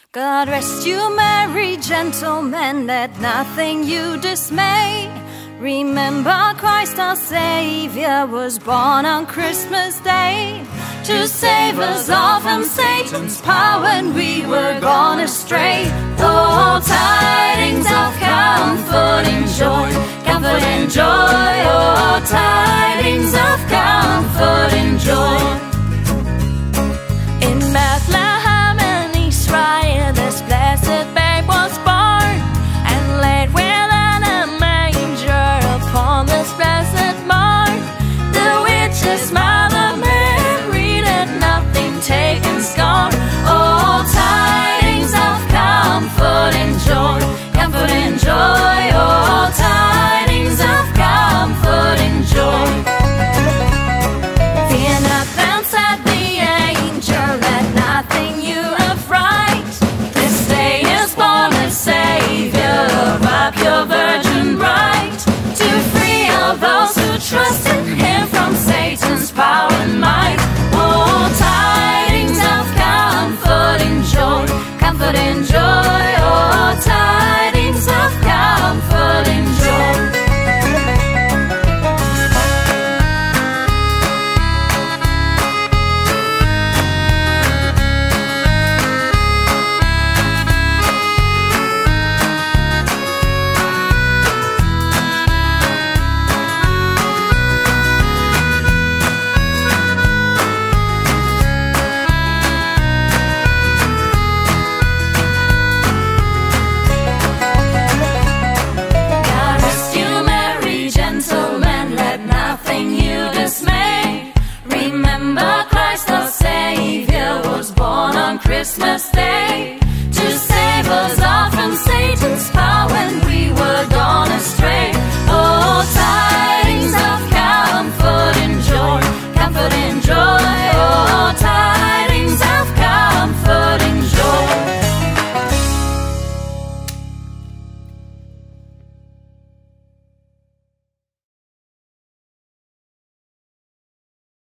God rest you, merry gentlemen, let nothing you dismay. Remember Christ our Savior was born on Christmas Day, to save us all from Satan's power when we were gone astray. Oh, tidings of comfort and joy, comfort and joy. Oh, tidings of comfort and joy.